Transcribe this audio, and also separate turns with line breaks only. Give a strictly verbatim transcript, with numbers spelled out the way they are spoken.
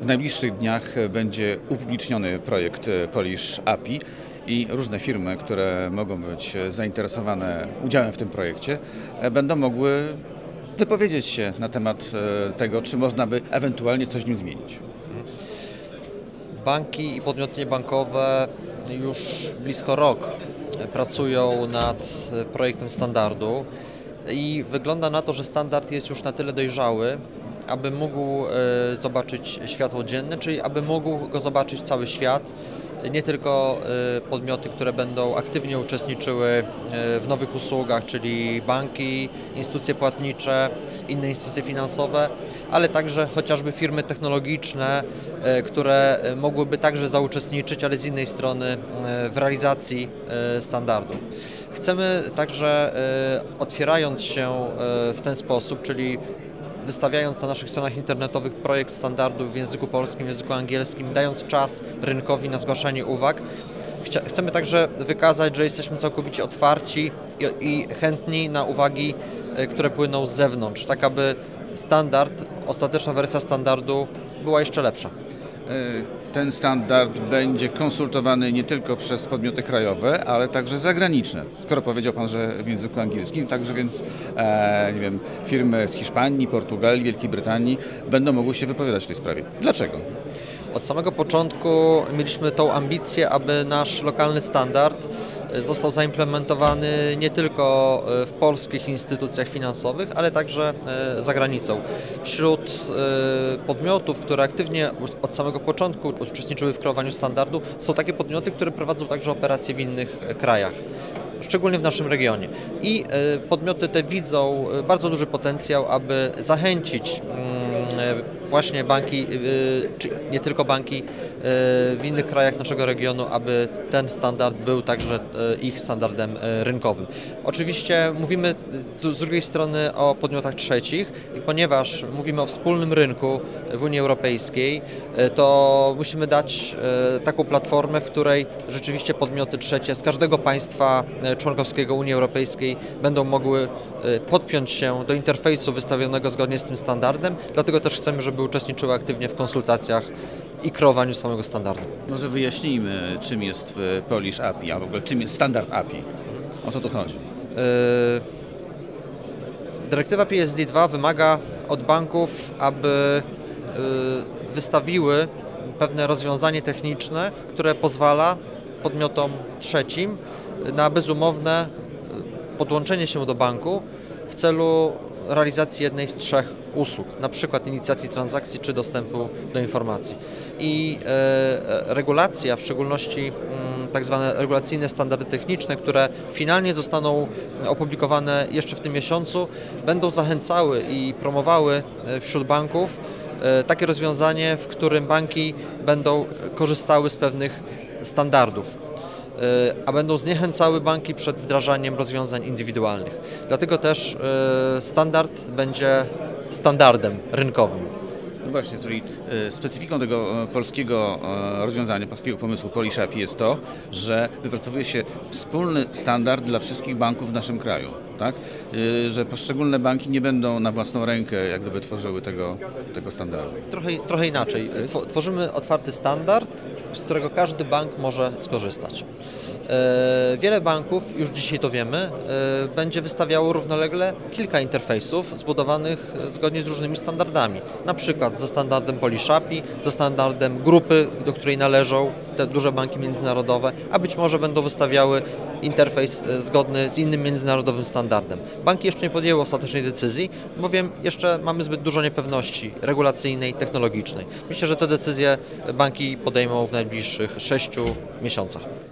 W najbliższych dniach będzie upubliczniony projekt Polish A P I i różne firmy, które mogą być zainteresowane udziałem w tym projekcie, będą mogły wypowiedzieć się na temat tego, czy można by ewentualnie coś w nim zmienić.
Banki i podmioty niebankowe już blisko rok pracują nad projektem standardu i wygląda na to, że standard jest już na tyle dojrzały, aby mógł zobaczyć światło dzienne, czyli aby mógł go zobaczyć cały świat, nie tylko podmioty, które będą aktywnie uczestniczyły w nowych usługach, czyli banki, instytucje płatnicze, inne instytucje finansowe, ale także chociażby firmy technologiczne, które mogłyby także zauczestniczyć, ale z innej strony w realizacji standardu. Chcemy także, otwierając się w ten sposób, czyli wystawiając na naszych stronach internetowych projekt standardu w języku polskim, w języku angielskim, dając czas rynkowi na zgłaszanie uwag, chcemy także wykazać, że jesteśmy całkowicie otwarci i chętni na uwagi, które płyną z zewnątrz, tak aby standard, ostateczna wersja standardu była jeszcze lepsza.
Ten standard będzie konsultowany nie tylko przez podmioty krajowe, ale także zagraniczne. Skoro powiedział Pan, że w języku angielskim, także więc e, nie wiem, firmy z Hiszpanii, Portugalii, Wielkiej Brytanii będą mogły się wypowiadać w tej sprawie. Dlaczego?
Od samego początku mieliśmy tą ambicję, aby nasz lokalny standard został zaimplementowany nie tylko w polskich instytucjach finansowych, ale także za granicą. Wśród podmiotów, które aktywnie od samego początku uczestniczyły w kreowaniu standardu, są takie podmioty, które prowadzą także operacje w innych krajach, szczególnie w naszym regionie. I podmioty te widzą bardzo duży potencjał, aby zachęcić właśnie banki, czy nie tylko banki w innych krajach naszego regionu, aby ten standard był także ich standardem rynkowym. Oczywiście mówimy z drugiej strony o podmiotach trzecich i ponieważ mówimy o wspólnym rynku w Unii Europejskiej, to musimy dać taką platformę, w której rzeczywiście podmioty trzecie z każdego państwa członkowskiego Unii Europejskiej będą mogły podpiąć się do interfejsu wystawionego zgodnie z tym standardem, dlatego też chcemy, żeby uczestniczyły aktywnie w konsultacjach i kreowaniu samego standardu.
Może wyjaśnijmy, czym jest Polish A P I, a w ogóle czym jest standard A P I. O co tu chodzi?
Dyrektywa P S D dwa wymaga od banków, aby wystawiły pewne rozwiązanie techniczne, które pozwala podmiotom trzecim na bezumowne podłączenie się do banku w celu realizacji jednej z trzech usług, na przykład inicjacji transakcji czy dostępu do informacji. I e, regulacja, w szczególności m, tak zwane regulacyjne standardy techniczne, które finalnie zostaną opublikowane jeszcze w tym miesiącu, będą zachęcały i promowały wśród banków e, takie rozwiązanie, w którym banki będą korzystały z pewnych standardów, a będą zniechęcały banki przed wdrażaniem rozwiązań indywidualnych. Dlatego też standard będzie standardem rynkowym.
No właśnie, czyli specyfiką tego polskiego rozwiązania, polskiego pomysłu Polish A P I jest to, że wypracowuje się wspólny standard dla wszystkich banków w naszym kraju, tak? Że poszczególne banki nie będą na własną rękę jak gdyby tworzyły tego, tego standardu.
Trochę, trochę inaczej. Tworzymy otwarty standard, z którego każdy bank może skorzystać. Wiele banków, już dzisiaj to wiemy, będzie wystawiało równolegle kilka interfejsów zbudowanych zgodnie z różnymi standardami. Na przykład ze standardem Polish A P I, ze standardem grupy, do której należą te duże banki międzynarodowe, a być może będą wystawiały interfejs zgodny z innym międzynarodowym standardem. Banki jeszcze nie podjęły ostatecznej decyzji, bowiem jeszcze mamy zbyt dużo niepewności regulacyjnej, technologicznej. Myślę, że te decyzje banki podejmą w najbliższych sześciu miesiącach.